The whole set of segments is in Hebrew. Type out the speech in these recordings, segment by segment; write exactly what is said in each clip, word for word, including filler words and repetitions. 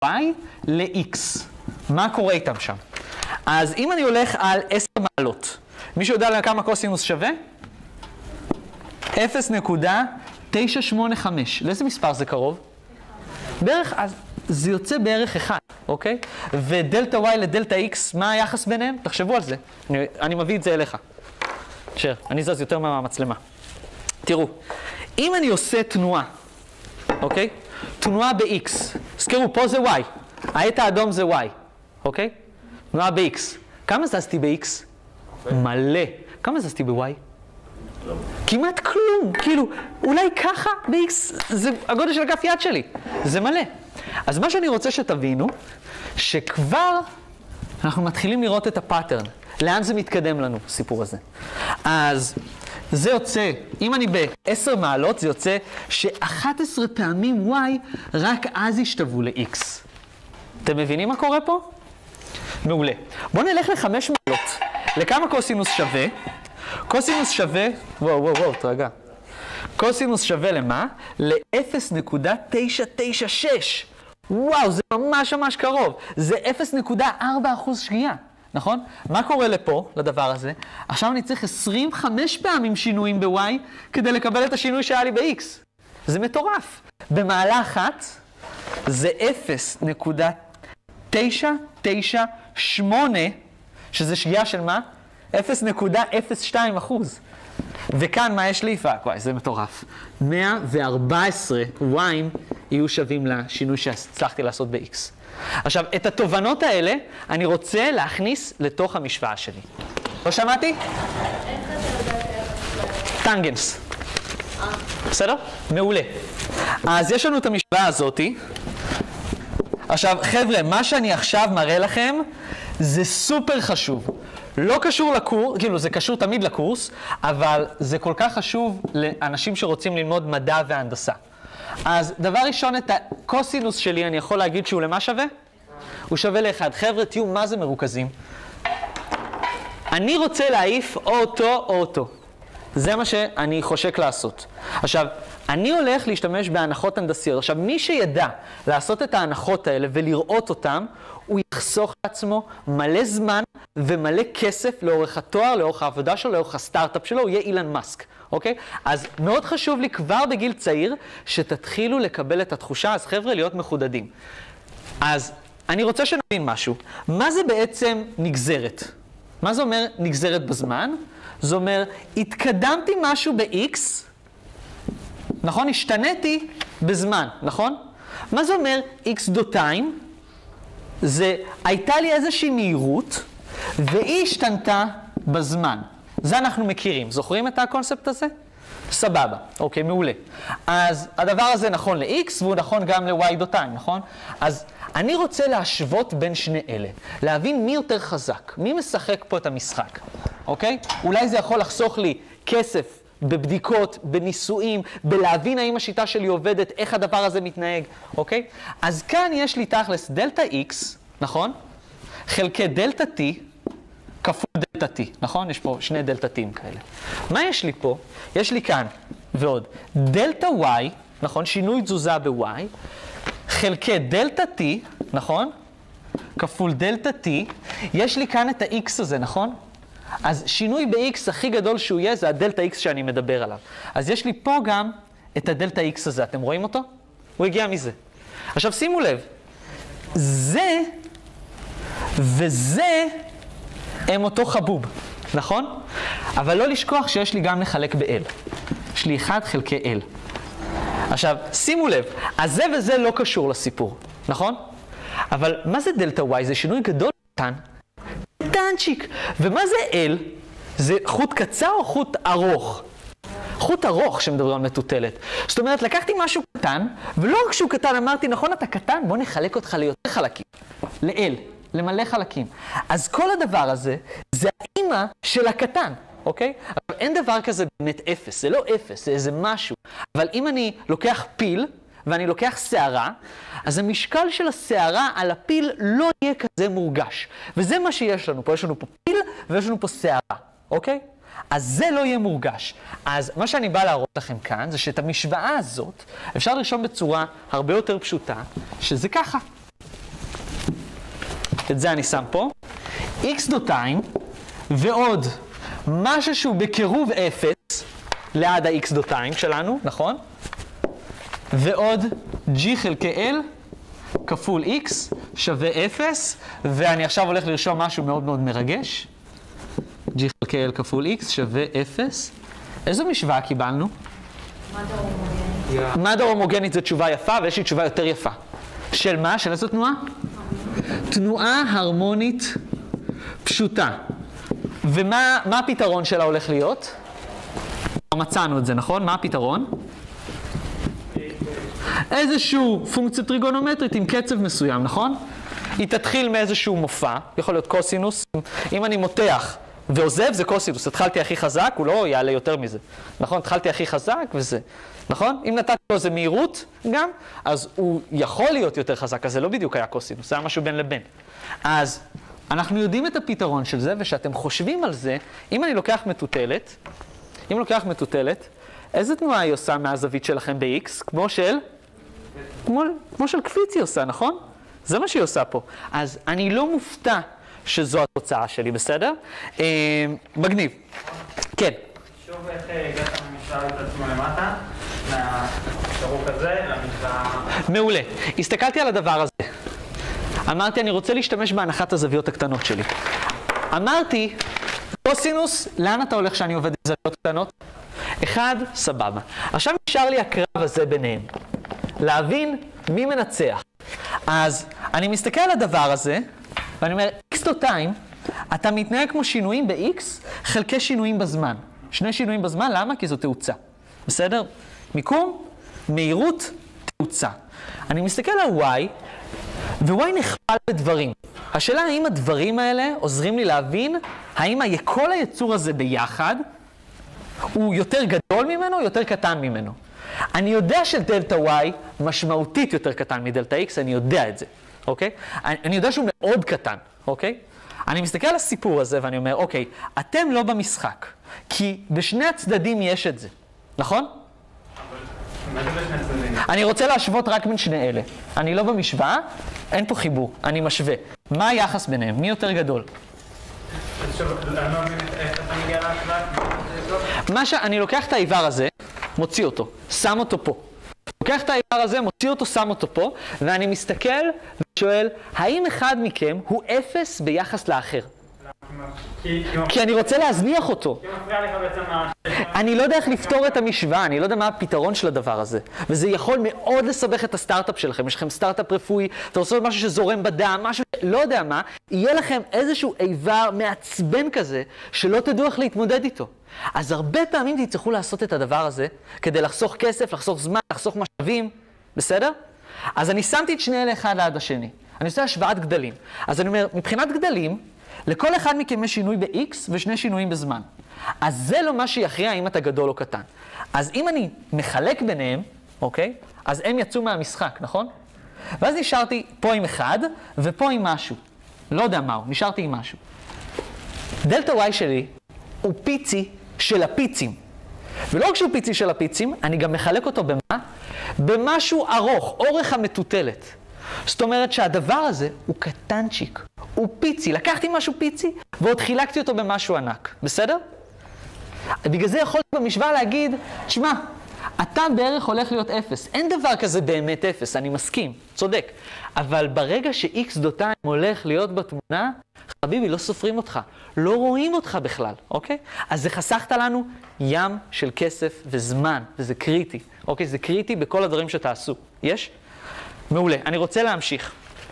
y ל-x. מה קורה איתם שם? אז אם אני הולך על עשר מעלות, מישהו יודע לכמה קוסינוס שווה? אפס נקודה תשע שמונה חמש. לאיזה מספר זה קרוב? בערך, אז זה יוצא בערך אחד, אוקיי? ודלטה y לדלטה x, מה היחס ביניהם? תחשבו על זה. אני, אני מביא את זה אליך. שר, אני זז יותר מהמצלמה. תראו, אם אני עושה תנועה, אוקיי? תנועה ב-x. זכרו, פה זה y. העט האדום זה y, אוקיי? תנועה ב-x. כמה זזתי ב-x? מלא. כמה זזתי ב-y? כמעט כלום. כאילו, אולי ככה ב-x, זה הגודל של כף יד שלי. זה מלא. אז מה שאני רוצה שתבינו, שכבר אנחנו מתחילים לראות את הפאטרן. לאן זה מתקדם לנו, הסיפור הזה. אז זה יוצא, אם אני ב-עשר מעלות, זה יוצא ש-אחת עשרה פעמים y רק אז ישתוו ל-x. אתם מבינים מה קורה פה? מעולה. בואו נלך ל-חמש מעלות. לכמה קוסינוס שווה? קוסינוס שווה, וואו וואו וואו, תרגע. קוסינוס שווה למה? ל-אפס נקודה תשע תשע שש. וואו, זה ממש ממש קרוב. זה אפס נקודה ארבע אחוז שגיאה. נכון? מה קורה לפה, לדבר הזה? עכשיו אני צריך עשרים וחמש פעמים שינויים ב-y כדי לקבל את השינוי שהיה לי ב-x. זה מטורף. במעלה אחת זה אפס נקודה תשע תשע שמונה, שזה שגיאה של מה? אפס נקודה אפס שתיים אחוז. וכאן מה יש לי? פאק, וואי, זה מטורף. מאה וארבע עשרה y יהיו שווים לשינוי שהצלחתי לעשות ב-x. עכשיו, את התובנות האלה אני רוצה להכניס לתוך המשוואה שלי. לא שמעתי? טנגנס. בסדר? מעולה. אז יש לנו את המשוואה הזאת. עכשיו, חבר'ה, מה שאני עכשיו מראה לכם זה סופר חשוב. לא קשור לקורס, כאילו זה קשור תמיד לקורס, אבל זה כל כך חשוב לאנשים שרוצים ללמוד מדע והנדסה. אז דבר ראשון, את הקוסינוס שלי אני יכול להגיד שהוא למה שווה? הוא שווה לאחד. חבר'ה, תהיו מה זה מרוכזים. אני רוצה להעיף או אותו או אותו. זה מה שאני חושק לעשות. עכשיו, אני הולך להשתמש בהנחות הנדסיות. עכשיו, מי שידע לעשות את ההנחות האלה ולראות אותם, הוא יחסוך לעצמו מלא זמן ומלא כסף לאורך התואר, לאורך העבודה שלו, לאורך הסטארט-אפ שלו, הוא יהיה אילן מאסק. אוקיי? אז מאוד חשוב לי כבר בגיל צעיר שתתחילו לקבל את התחושה, אז חבר'ה, להיות מחודדים. אז אני רוצה שנבין משהו. מה זה בעצם נגזרת? מה זה אומר נגזרת בזמן? זה אומר, התקדמתי משהו ב-x, נכון? השתניתי בזמן, נכון? מה זה אומר x דותיים? זה, הייתה לי איזושהי מהירות, והיא השתנתה בזמן. זה אנחנו מכירים. זוכרים את הקונספט הזה? סבבה. אוקיי, מעולה. אז הדבר הזה נכון ל-x, והוא נכון גם ל-y דותיים, נכון? אז אני רוצה להשוות בין שני אלה. להבין מי יותר חזק, מי משחק פה את המשחק. אוקיי? אולי זה יכול לחסוך לי כסף בבדיקות, בניסויים, בלהבין האם השיטה שלי עובדת, איך הדבר הזה מתנהג. אוקיי? אז כאן יש לי תכלס דלטה x, נכון? חלקי דלטה t, כפול דלטה t, נכון? יש פה שני דלטה t'ים כאלה. מה יש לי פה? יש לי כאן, ועוד, דלטה y, נכון? שינוי תזוזה ב-y, חלקי דלטה t, נכון? כפול דלטה t, יש לי כאן את ה-x הזה, נכון? אז שינוי ב-x הכי גדול שהוא יהיה, זה הדלטה x שאני מדבר עליו. אז יש לי פה גם את הדלטה x הזה, אתם רואים אותו? הוא הגיע מזה. עכשיו שימו לב, זה וזה הם אותו חבוב, נכון? אבל לא לשכוח שיש לי גם לחלק ב-L. יש לי אחד חלקי L. עכשיו, שימו לב, אז זה וזה לא קשור לסיפור, נכון? אבל מה זה דלטה y? זה שינוי גדול קטן. קטנצ'יק. ומה זה L? זה חוט קצר או חוט ארוך? חוט ארוך שמדברים על מטוטלת. זאת אומרת, לקחתי משהו קטן, ולא רק שהוא קטן, אמרתי, נכון, אתה קטן, בוא נחלק אותך ליותר חלקים. ל-L. למלא חלקים. אז כל הדבר הזה, זה האמא של הקטן, אוקיי? אבל אין דבר כזה באמת אפס, זה לא אפס, זה איזה משהו. אבל אם אני לוקח פיל, ואני לוקח שערה, אז המשקל של השערה על הפיל לא יהיה כזה מורגש. וזה מה שיש לנו פה, יש לנו פה פיל ויש לנו פה שערה, אוקיי? אז זה לא יהיה מורגש. אז מה שאני בא להראות לכם כאן, זה שאת המשוואה הזאת, אפשר לרשום בצורה הרבה יותר פשוטה, שזה ככה. את זה אני שם פה, x דותיים, ועוד משהו שהוא בקירוב אפס, ליד ה-x דותיים שלנו, נכון? ועוד g חלקי l כפול x שווה אפס, ואני עכשיו הולך לרשום משהו מאוד מאוד מרגש. g חלקי l כפול x שווה אפס. איזו משוואה קיבלנו? מדר הומוגנית. מדר הומוגנית זו תשובה יפה, ויש לי תשובה יותר יפה. של מה? של איזו תנועה? תנועה הרמונית פשוטה. ומה מה הפתרון שלה הולך להיות? מצאנו את זה, נכון? מה הפתרון? איזשהו פונקציה טריגונומטרית עם קצב מסוים, נכון? היא תתחיל מאיזשהו מופע, יכול להיות קוסינוס. אם אני מותח ועוזב זה קוסינוס, התחלתי הכי חזק, הוא לא יעלה יותר מזה. נכון? התחלתי הכי חזק וזה. נכון? אם נתתי לו איזה מהירות גם, אז הוא יכול להיות יותר חזק, אז זה לא בדיוק היה קוסינוס, זה היה משהו בין לבין. אז אנחנו יודעים את הפתרון של זה, ושאתם חושבים על זה, אם אני לוקח מטוטלת, אם אני לוקח מטוטלת, איזה תנועה היא עושה מהזווית שלכם ב-X? כמו של? כמו, כמו של קפיץ היא עושה, נכון? זה מה שהיא עושה פה. אז אני לא מופתע שזו התוצאה שלי, בסדר? אה, מגניב. כן. שוב איך הגעת ממשוואה את עצמו למטה, מהשירוק הזה למשוואה... מעולה. הסתכלתי על הדבר הזה. אמרתי, אני רוצה להשתמש בהנחת הזוויות הקטנות שלי. אמרתי, קוסינוס, לאן אתה הולך שאני עובד עם זוויות קטנות? אחד, סבבה. עכשיו נשאר לי הקרב הזה ביניהם. להבין מי מנצח. אז אני מסתכל על הדבר הזה, ואני אומר, x דותיים, אתה מתנהג כמו שינויים ב-x חלקי שינויים בזמן. שני שינויים בזמן, למה? כי זו תאוצה. בסדר? מיקום, מהירות, תאוצה. אני מסתכל על y, ו-y נכפל בדברים. השאלה האם הדברים האלה עוזרים לי להבין האם כל היצור הזה ביחד הוא יותר גדול ממנו או יותר קטן ממנו. אני יודע שדלטה y משמעותית יותר קטן מדלטה x, אני יודע את זה, אוקיי? אני, אני יודע שהוא מאוד קטן, אוקיי? אני מסתכל על הסיפור הזה ואני אומר, אוקיי, אתם לא במשחק, כי בשני הצדדים יש את זה, נכון? מה זה בשני הצדדים? אני רוצה להשוות רק בין שני אלה. אני לא במשוואה, אין פה חיבור, אני משווה. מה היחס ביניהם? מי יותר גדול? אז שוב, אני לא מבין איך אתה מגיע להשוואה, מה שאני לוקח את האיבר הזה, מוציא אותו, שם אותו פה. לוקח את האיבר הזה, מוציא אותו, שם אותו פה, ואני מסתכל ושואל, האם אחד מכם הוא אפס ביחס לאחר? כי אני רוצה להזניח אותו. כי מפריע לך בעצם מה... אני לא יודע איך לפתור את המשוואה, אני לא יודע מה הפתרון של הדבר הזה. וזה יכול מאוד לסבך את הסטארט-אפ שלכם. יש לכם סטארט-אפ רפואי, אתה רוצה משהו שזורם בדם, משהו, לא יודע מה, יהיה לכם איזשהו איבר מעצבן כזה, שלא תדעו איך להתמודד איתו. אז הרבה פעמים תצטרכו לעשות את הדבר הזה, כדי לחסוך כסף, לחסוך זמן, לחסוך משאבים, בסדר? אז אני שמתי את שני אלה אחד ליד השני. אני עושה השוואת גדלים. אז אני אומר, מבחינת גדלים, לכל אחד מכם יש שינוי ב-X ושני שינויים בזמן. אז זה לא מה שיכריע אם אתה גדול או קטן. אז אם אני מחלק ביניהם, אוקיי? אז הם יצאו מהמשחק, נכון? ואז נשארתי פה עם אחד ופה עם משהו. לא יודע מהו, נשארתי עם משהו. דלטה Y שלי הוא פיצי של הפיצים. ולא רק שהוא פיצי של הפיצים, אני גם מחלק אותו במה? במשהו ארוך, אורך המטוטלת. זאת אומרת שהדבר הזה הוא קטנצ'יק, הוא פיצי. לקחתי משהו פיצי ועוד חילקתי אותו במשהו ענק. בסדר? בגלל זה יכולתי במשוואה להגיד, תשמע, אתה בערך הולך להיות אפס. אין דבר כזה באמת אפס, אני מסכים, צודק. אבל ברגע ש-X דותיים הולך להיות בתמונה, חביבי, לא סופרים אותך, לא רואים אותך בכלל, אוקיי? אז זה חסכת לנו ים של כסף וזמן, וזה קריטי, אוקיי? זה קריטי בכל הדברים שתעשו. יש? מעולה. אני רוצה להמשיך.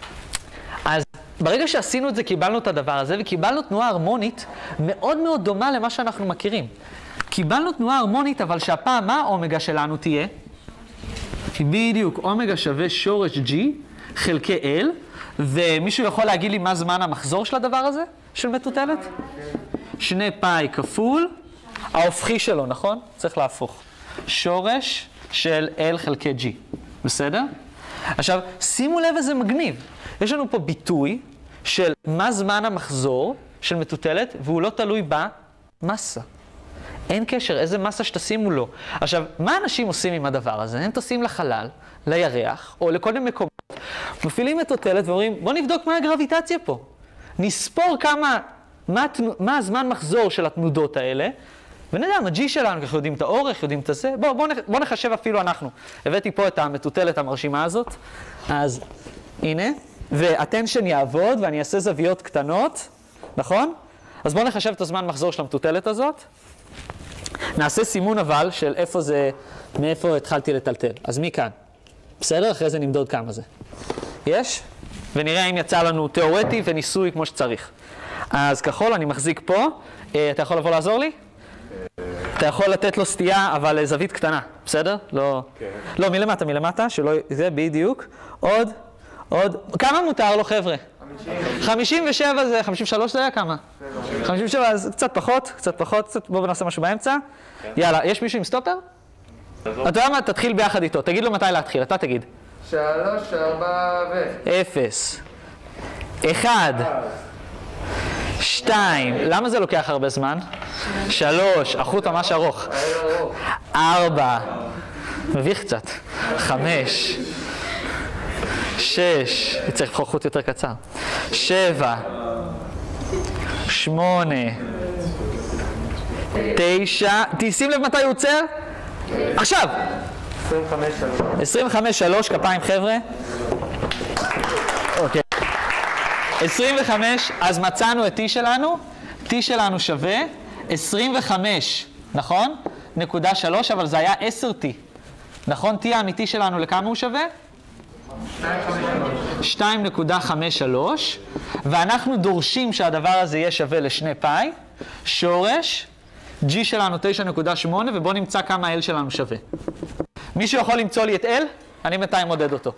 אז ברגע שעשינו את זה, קיבלנו את הדבר הזה, וקיבלנו תנועה הרמונית מאוד מאוד דומה למה שאנחנו מכירים. קיבלנו תנועה הרמונית, אבל שהפעם מה האומגה שלנו תהיה? בדיוק, אומגה שווה שורש G חלקי L, ומישהו יכול להגיד לי מה זמן המחזור של הדבר הזה? של מטוטלת? שני פאי כפול, ההופכי שלו, נכון? צריך להפוך. שורש של L חלקי G. בסדר? עכשיו, שימו לב איזה מגניב. יש לנו פה ביטוי של מה זמן המחזור של מטוטלת, והוא לא תלוי במסה. אין קשר, איזה מסה שתשימו לו. עכשיו, מה אנשים עושים עם הדבר הזה? הם טסים לחלל, לירח, או לכל מיני מקומות, מפעילים מטוטלת ואומרים, בוא נבדוק מה הגרביטציה פה. נספור כמה, מה, מה הזמן מחזור של התנודות האלה, ונדע, מה-G שלנו, ככה יודעים את האורך, יודעים את זה. בוא, בוא, בוא נחשב אפילו אנחנו. הבאתי פה את המטוטלת המרשימה הזאת. אז הנה, והטנשן יעבוד ואני אעשה זוויות קטנות, נכון? אז בואו נחשב את הזמן מחזור של המטוטלת הזאת. נעשה סימון אבל של איפה זה, מאיפה התחלתי לטלטל. אז מכאן. בסדר? אחרי זה נמדוד כמה זה. יש? ונראה אם יצא לנו תיאורטי וניסוי כמו שצריך. אז כחול, אני מחזיק פה. אתה יכול לבוא לעזור לי? אתה יכול לתת לו סטייה, אבל זווית קטנה. בסדר? לא, לא, מלמטה, מלמטה, שלא, זה בדיוק. עוד, עוד. כמה מותר לו, חבר'ה? חמישים ושבע זה, חמישים ושלוש זה היה כמה? חמישים ושבע, אז קצת פחות, קצת פחות, קצת, בואו נעשה משהו באמצע. יאללה, יש מישהו עם סטופר? אתה יודע מה? תתחיל ביחד איתו, תגיד לו מתי להתחיל, אתה תגיד. שלוש, ארבע ו... אפס. אחד. שתיים. למה זה לוקח הרבה זמן? שלוש. החוט ממש ארוך. ארבע. מביך קצת. חמש. שש. צריך לבחור חוט יותר קצר. שבע. שמונה. תשע. תשים לב מתי הוא עוצר? עכשיו. עשרים וחמש שלוש. עשרים וחמש שלוש, כפיים חבר'ה. אוקיי. עשרים וחמש, אז מצאנו את T שלנו. T שלנו שווה עשרים וחמש, נכון? נקודה שלוש, אבל זה היה עשר T. נכון? T האמיתי שלנו לכמה הוא שווה? שתיים נקודה חמש שלוש. ואנחנו דורשים שהדבר הזה יהיה שווה לשני פאי. שורש. G שלנו תשע נקודה שמונה, ובואו נמצא כמה L שלנו שווה. מישהו יכול למצוא לי את L? אני בינתיים מודד אותו.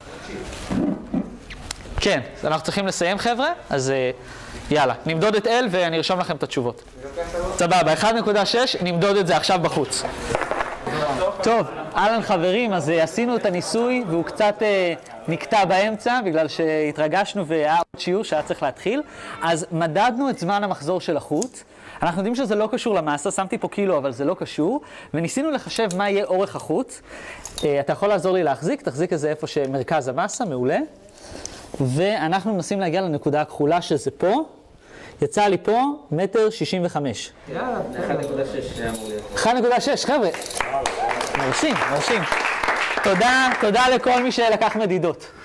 כן, אנחנו צריכים לסיים חבר'ה, אז יאללה, נמדוד את L ואני ארשום לכם את התשובות. סבבה, אחת נקודה שש, נמדוד את זה עכשיו בחוץ. טוב, אהלן חברים, אז עשינו את הניסוי והוא קצת נקטע באמצע בגלל שהתרגשנו והיה עוד שיעור שהיה צריך להתחיל. אז מדדנו את זמן המחזור של החוט. אנחנו יודעים שזה לא קשור למסה, שמתי פה קילו אבל זה לא קשור, וניסינו לחשב מה יהיה אורך החוט. אתה יכול לעזור לי להחזיק, תחזיק את זה איפה שמרכז המסה, מעולה. ואנחנו מנסים להגיע לנקודה הכחולה שזה פה. יצא לי פה מטר שישים וחמש. יאללה, אחת נקודה שש אמור להיות. אחת נקודה שש, חבר'ה. מרשים, מרשים. תודה, תודה לכל מי שלקח מדידות.